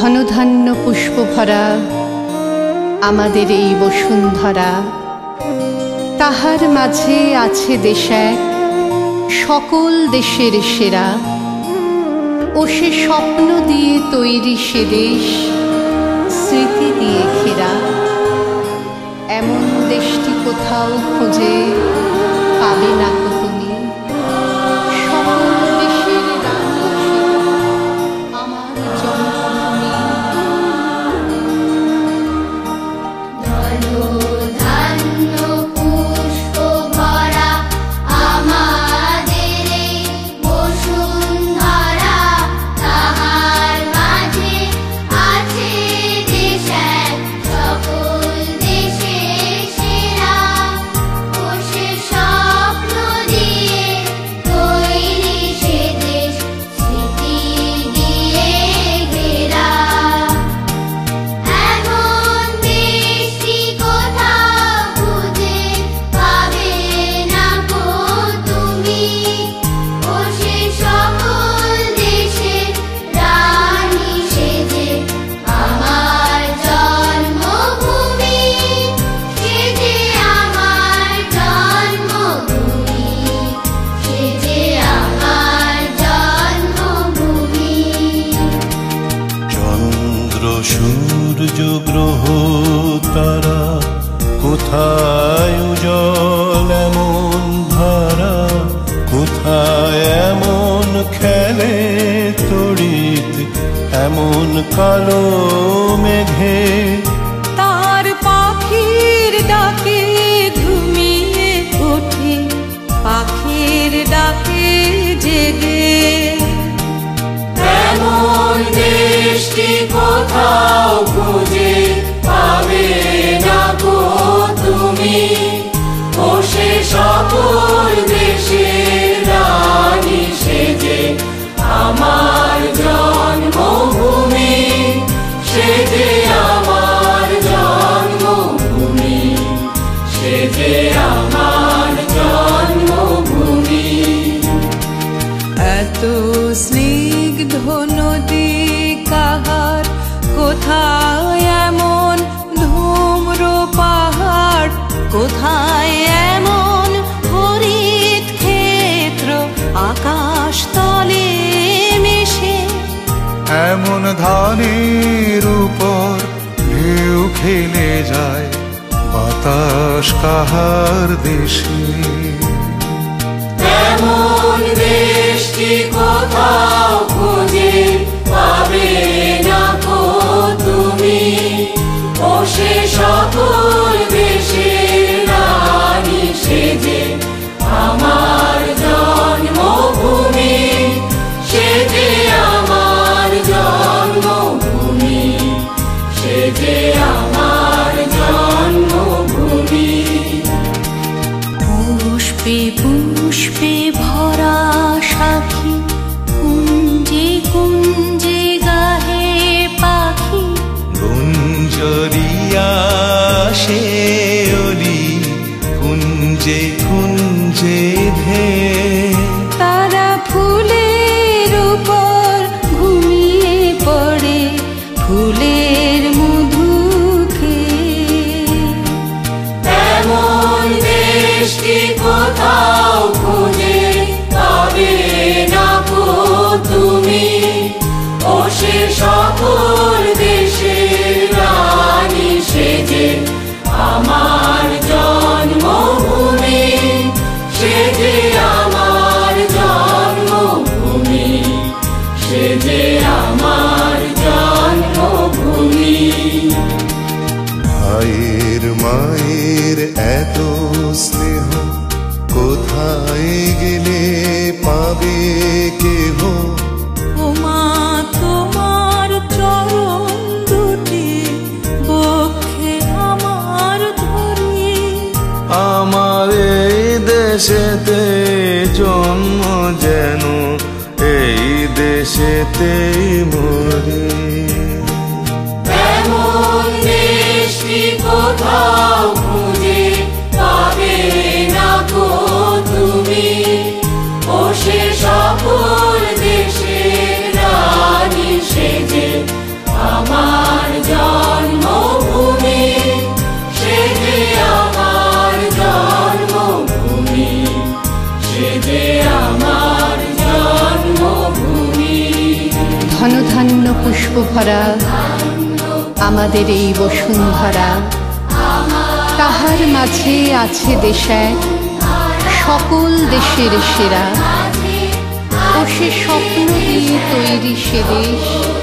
ঘনধান্য পুষ্পভরা আমাদের এই বসুন্ধরা, তাহার মাঝে আছে দেশ এক সকল দেশের সেরা। ও সে স্বপ্ন দিয়ে তৈরি সে দেশ, স্মৃতি দিয়ে ঘেরা। এমন দেশটি কোথাও খুঁজে পাবে না কো তুমি। সকল দেশের রানী সে আমার জন্মভূমি। সূর্য গ্রহ তারা কোথায় উজ্জ্বল এমন ধারা, কোথায় এমন খেলে তড়িৎ এমন কালো মেঘে। তার পাখির ডাকে ঘুমিয়ে ওঠে, পাখির ডাকে জেগে। এমন দেশটি কোথাও খুঁজে পাবে না গো তুমি। ও সে সকল দেশের রানী সেজে আমার জন্মভূমি, সেজে আমার জন্মভূমি, সেজে আমার জন্মভূমি। এত স্নিগ্ধ নদী কাহার, কোথায় এমন ধূম্র পাহাড়, কোথায় এমন হরিত ক্ষেত্র আকাশ তলে মিশে। এমন ধানের উপর ঢেউ খেলে যায় বাতাস কাহার দেশে। এমন দেশটি কোথাও খুঁজে পাবে না গো তুমি। ও সে সকল দেশের রানী সেজে আমার জন্মভূমি, সেজে আমার জন্মভূমি, সেজে আমার জন্মভূমি। পুষ্পে পুষ্পে ভরা সাখী, কুঞ্জে কুঞ্জে গাহে পাখি। গুঞ্জরিয়া সে অলি কুঞ্জে কুঞ্জে ধে। তারা ফুলের উপর ঘুমিয়ে পড়ে, ফুলের মধু খেয়ে। এমন দেশটি কোথাও খুঁজে পাবে না গো তুমি। ও সে সকল দেশের রানী সেজে আমার জন্মভূমি, সেজে আমার জন্মভূমি, সেজে আমার জন্মভূমি। ভাইয়ের মায়ের এত স্নেহ কোথায় গেলে পাবে কেহ। ও মা তোমার চরণ দুটি বক্ষে আমার ধরি। আমার এই দেশেতে জন্ম যেন এই দেশেতে মরে। এমন দেশটি কোথাও খুঁজে পাবে না গো তুমি। ও সে সকল দেশের রানী সেজে পুষ্প ভরা আমাদের এই বসুন্ধরা, তাহার মাঝে আছে দেশ এক সকল দেশের সেরা, ও সে স্বপ্ন দিয়ে তৈরি সে দেশ